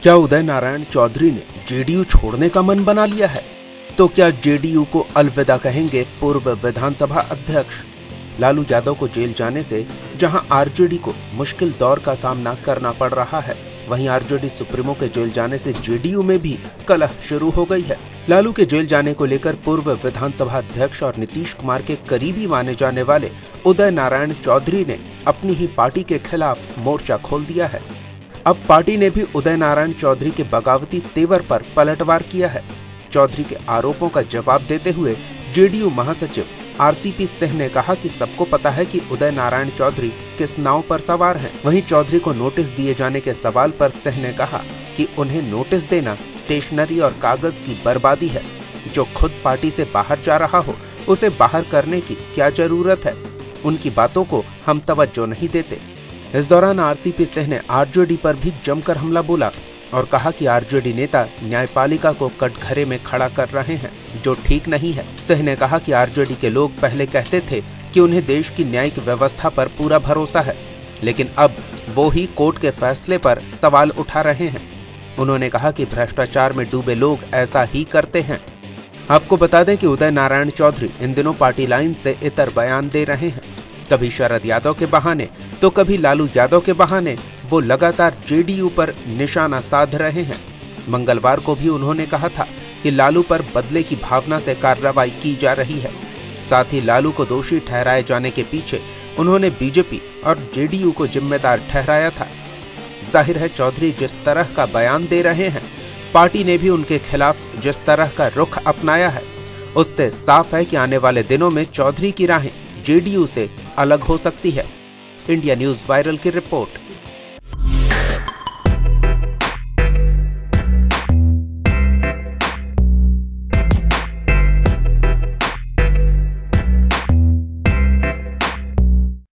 क्या उदय नारायण चौधरी ने जेडीयू छोड़ने का मन बना लिया है? तो क्या जेडीयू को अलविदा कहेंगे पूर्व विधानसभा अध्यक्ष? लालू यादव को जेल जाने से जहां आरजेडी को मुश्किल दौर का सामना करना पड़ रहा है, वहीं आरजेडी सुप्रीमो के जेल जाने से जेडीयू में भी कलह शुरू हो गई है। लालू के जेल जाने को लेकर पूर्व विधानसभा अध्यक्ष और नीतीश कुमार के करीबी माने जाने वाले उदय नारायण चौधरी ने अपनी ही पार्टी के खिलाफ मोर्चा खोल दिया है। अब पार्टी ने भी उदय नारायण चौधरी के बगावती तेवर पर पलटवार किया है। चौधरी के आरोपों का जवाब देते हुए जेडीयू महासचिव आरसीपी सिंह ने कहा कि सबको पता है कि उदय नारायण चौधरी किस नाव पर सवार हैं। वहीं चौधरी को नोटिस दिए जाने के सवाल पर सिंह ने कहा कि उन्हें नोटिस देना स्टेशनरी और कागज की बर्बादी है। जो खुद पार्टी से बाहर जा रहा हो उसे बाहर करने की क्या जरूरत है? उनकी बातों को हम तवज्जो नहीं देते। इस दौरान आरसीपी सिंह ने आरजेडी पर भी जमकर हमला बोला और कहा कि आरजेडी नेता न्यायपालिका को कटघरे में खड़ा कर रहे हैं, जो ठीक नहीं है। सिंह ने कहा कि आरजेडी के लोग पहले कहते थे कि उन्हें देश की न्यायिक व्यवस्था पर पूरा भरोसा है, लेकिन अब वो ही कोर्ट के फैसले पर सवाल उठा रहे हैं। उन्होंने कहा कि भ्रष्टाचार में डूबे लोग ऐसा ही करते हैं। आपको बता दें कि उदय नारायण चौधरी इन दिनों पार्टी लाइन से इतर बयान दे रहे हैं। कभी शरद यादव के बहाने तो कभी लालू यादव के बहाने वो लगातार जेडीयू पर निशाना साध रहे हैं। मंगलवार को भी उन्होंने कहा था कि लालू पर बदले की भावना से कार्रवाई की जा रही है। साथ ही लालू को दोषी ठहराए जाने के पीछे उन्होंने बीजेपी और जेडीयू को जिम्मेदार ठहराया था। जाहिर है चौधरी जिस तरह का बयान दे रहे हैं, पार्टी ने भी उनके खिलाफ जिस तरह का रुख अपनाया है, उससे साफ है कि आने वाले दिनों में चौधरी की राहें जेडीयू से अलग हो सकती है। इंडिया न्यूज वायरल की रिपोर्ट।